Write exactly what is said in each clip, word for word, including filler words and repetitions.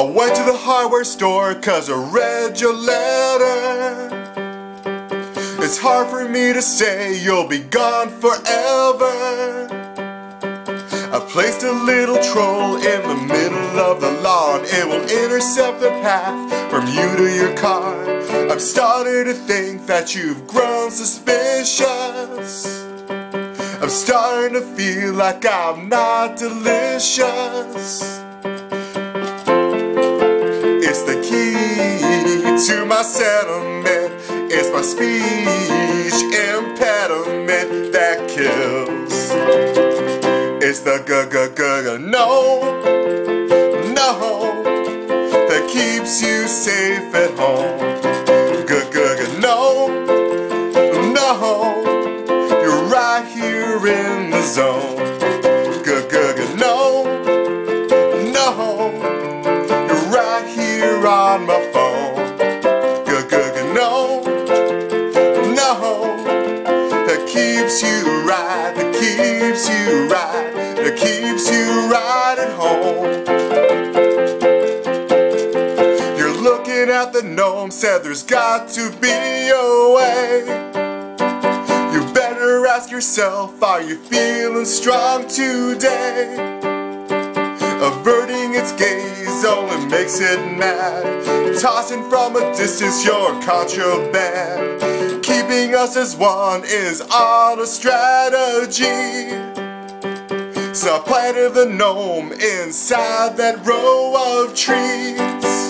went to the hardware store cause I read your letter. It's hard for me to say you'll be gone forever. I placed a little troll in the middle of the lawn. It will intercept the path from you to your car. I'm starting to think that you've grown suspicious. I'm starting to feel like I'm not delicious. It's the key to my sentiment. It's my speech impediment that kills. It's the g-g-g-g-no, no, that keeps you safe at home. G-g-g-no, no, you're right here in the zone. G-g-g-no, no, you're right here on my phone. G-g-g-no, no, that keeps you right, that keeps you right, that keeps you right at home. You're looking at the gnome, said there's got to be a way. You better ask yourself, are you feeling strong today? Averting its gaze only makes it mad. Tossing from a distance your contraband. Keeping us as one is all a strategy. So I planted the gnome inside that row of trees.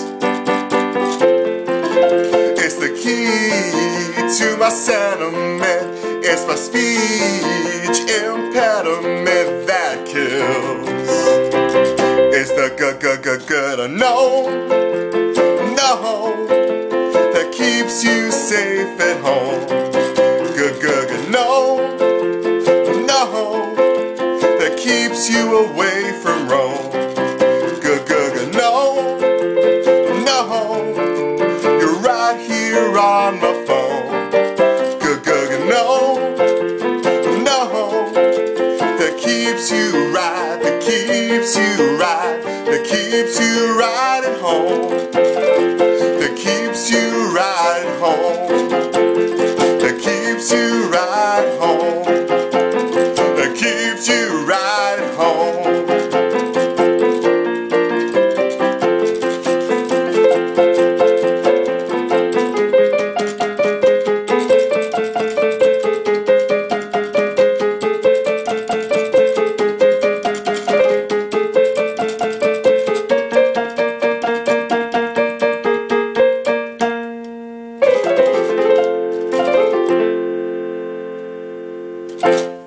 It's the key to my sentiment. It's my speech impediment that kills. It's the g-g-g-g-no, no, that keeps you safe at home. G-g-g-no, no, that keeps you away from Rome. G-g-g-no, no, you're right here on my phone. G-g-g-no, no, that keeps you right, that keeps you right, that keeps you right at home. That keeps you right at home. That keeps you right at home. That keeps you right at home. You